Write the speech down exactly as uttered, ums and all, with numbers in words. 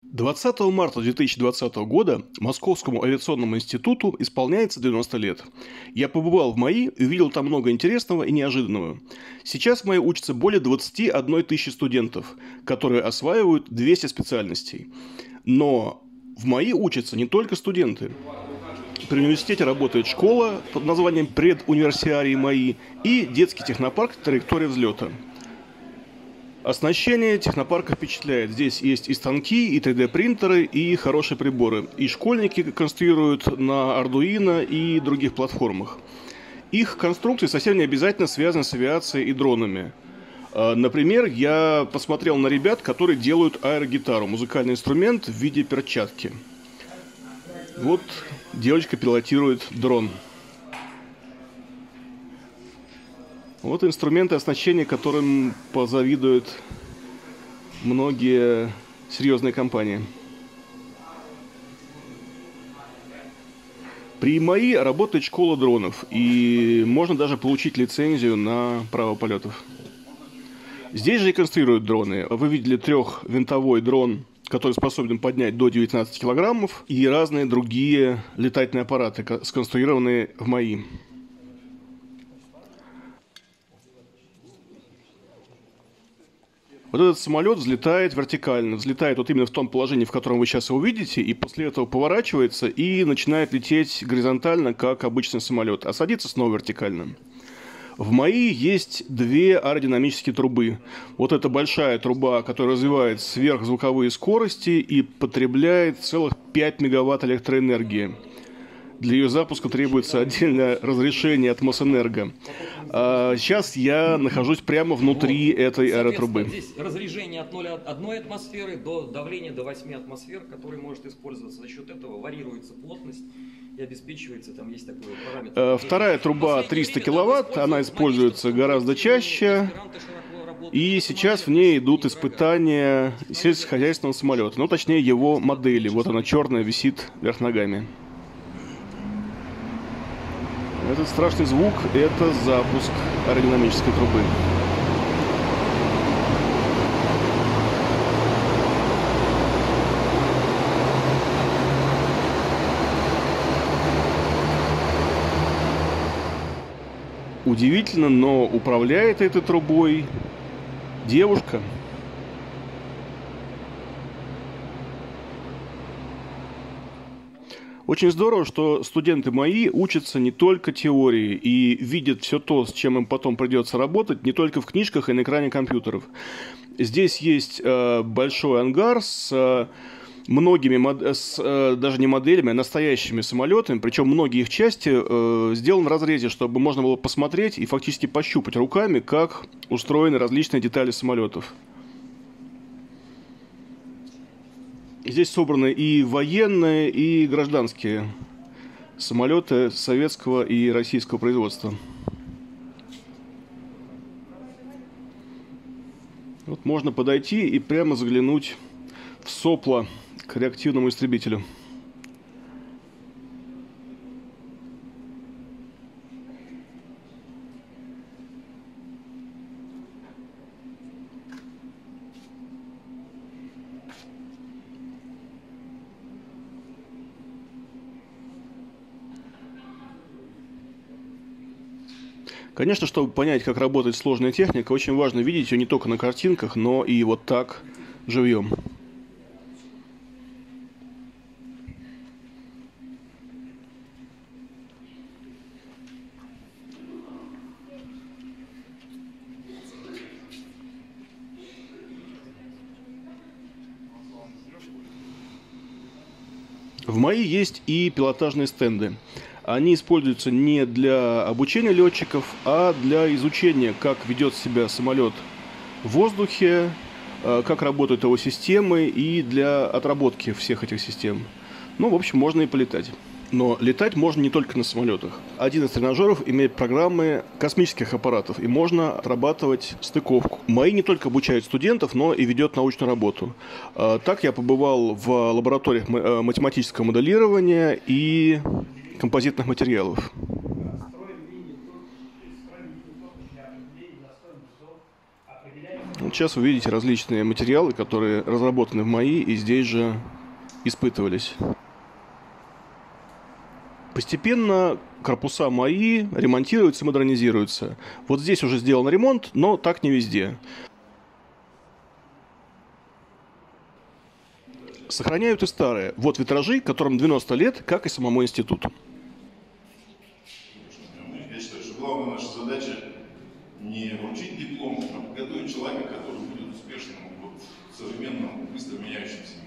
двадцатого марта две тысячи двадцатого года Московскому авиационному институту исполняется девяносто лет. Я побывал в МАИ и увидел там много интересного и неожиданного. Сейчас в МАИ учатся более двадцати одной тысячи студентов, которые осваивают двести специальностей. Но в МАИ учатся не только студенты. При университете работает школа под названием «Предуниверсиарий МАИ» и детский технопарк «Траектория взлета». Оснащение технопарка впечатляет. Здесь есть и станки, и три дэ принтеры, и хорошие приборы. И школьники конструируют на Ардуино и других платформах. Их конструкции совсем не обязательно связаны с авиацией и дронами. Например, я посмотрел на ребят, которые делают аэрогитару, музыкальный инструмент в виде перчатки. Вот девочка пилотирует дрон. Вот инструменты оснащения, которым позавидуют многие серьезные компании. При МАИ работает школа дронов, и можно даже получить лицензию на право полетов. Здесь же и конструируют дроны. Вы видели трехвинтовой дрон, который способен поднять до девятнадцати килограммов, и разные другие летательные аппараты, сконструированные в МАИ. Вот этот самолет взлетает вертикально, взлетает вот именно в том положении, в котором вы сейчас его увидите, и после этого поворачивается и начинает лететь горизонтально, как обычный самолет, а садится снова вертикально. В МАИ есть две аэродинамические трубы. Вот эта большая труба, которая развивает сверхзвуковые скорости и потребляет целых пять мегаватт электроэнергии. Для ее запуска требуется отдельное разрешение от Мосэнерго. А сейчас я нахожусь прямо внутри этой аэротрубы. Здесь разрежение от ноль целых одной атмосферы до давления до восьми атмосфер, который может использоваться. За счет этого вариируется плотность и обеспечивается, там есть такой параметр. Вторая труба триста киловатт, она используется гораздо чаще. И сейчас в ней идут испытания сельскохозяйственного самолета. Ну, точнее, его модели. Вот она черная висит вверх ногами. Этот страшный звук – это запуск аэродинамической трубы. Удивительно, но управляет этой трубой девушка. Очень здорово, что студенты МАИ учатся не только теории и видят все то, с чем им потом придется работать, не только в книжках и на экране компьютеров. Здесь есть э, большой ангар с э, многими, с, э, даже не моделями, а настоящими самолетами, причем многие их части э, сделаны в разрезе, чтобы можно было посмотреть и фактически пощупать руками, как устроены различные детали самолетов. Здесь собраны и военные, и гражданские самолеты советского и российского производства. Вот можно подойти и прямо заглянуть в сопло к реактивному истребителю. Конечно, чтобы понять, как работает сложная техника, очень важно видеть ее не только на картинках, но и вот так, живьем. В МАИ есть и пилотажные стенды. Они используются не для обучения летчиков, а для изучения, как ведет себя самолет в воздухе, как работают его системы и для отработки всех этих систем. Ну, в общем, можно и полетать. Но летать можно не только на самолетах. Один из тренажеров имеет программы космических аппаратов, и можно отрабатывать стыковку. МАИ не только обучает студентов, но и ведет научную работу. Так я побывал в лабораториях математического моделирования и композитных материалов. Вот сейчас вы видите различные материалы, которые разработаны в МАИ и здесь же испытывались. Постепенно корпуса МАИ ремонтируются, модернизируются. Вот здесь уже сделан ремонт, но так не везде. Сохраняют и старые. Вот витражи, которым девяносто лет, как и самому институту. Я считаю, что главная наша задача не вручить диплом, а подготовить человека, который будет успешным в современном, быстро меняющемся мире.